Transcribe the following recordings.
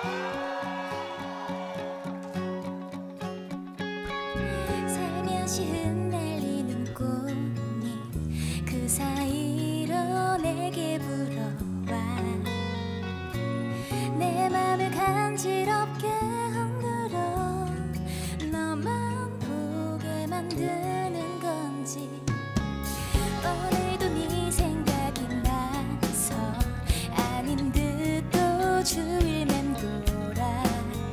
살며시 흩날리는 꽃잎 그 사이로 내게 불어와 내 맘을 간지럽게 흔들어 너만 보게 만드는 건지 오늘도 네 생각이 나서 아닌 듯 또 주위를 맴돌아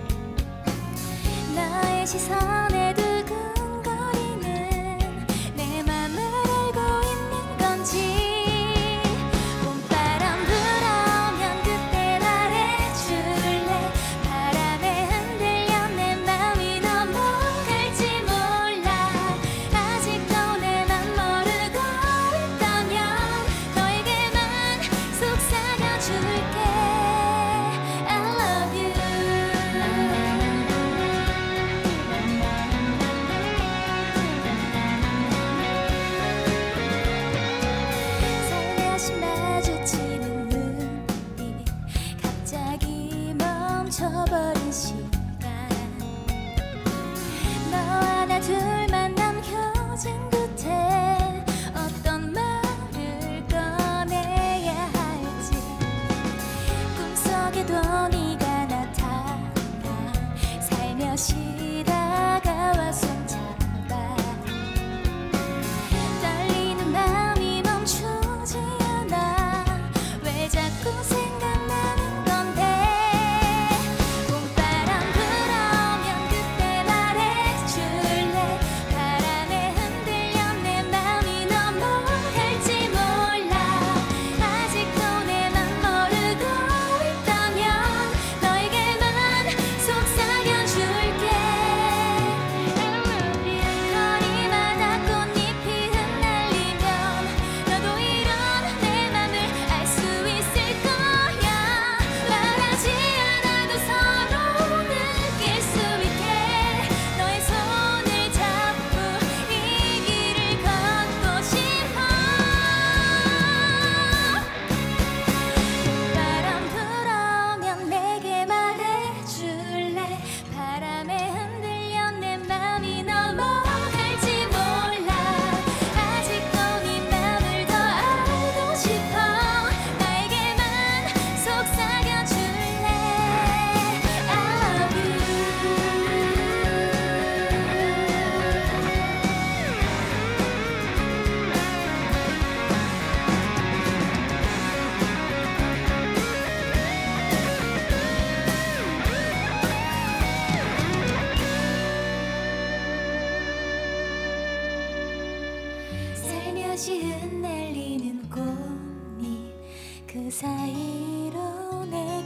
너의 시선에 두근거리는 내 맘을 알고 있는 건지 봄바람 불어오면 그때 말해줄래 바람에 흔들려 내 맘이 넘어갈지 몰라 아직도 내 맘 모르고 있다면 너에게만 속삭여줄게 I love you 살며시 마주치는 눈빛 갑자기 멈춰버린 시간 너와 나 둘만 남겨진 끝에 어떤 말을 꺼내야 할지 꿈속에도 네가 나타나 살며시 다가와 손잡아 떨리는 마음이 멈추지 않아 왜 자꾸 생각나는 건데 봄바람 불어오면 그때 말해줄래 바람에 흔들려 내 맘이 넘어갈지 몰라 아직도 내 맘 모르고 있다면 너에게만 속삭여줄게 거리마다 꽃잎이 흩날리면 너도 이런 내 맘을 알 수 있을 거야 말하지 않아도 서로 느낄 수 있게 너의 손을 잡고 이 길을 걷고 싶어 바람 불어오면 내게 말해줄래 바람에 흔들려 내 맘이 넘어갈지 몰라 아직도 네 맘을 더 알고 싶어 나에게만 속삭여줄래 I love you 살며시 흩날리는 꽃잎 그 사이로 내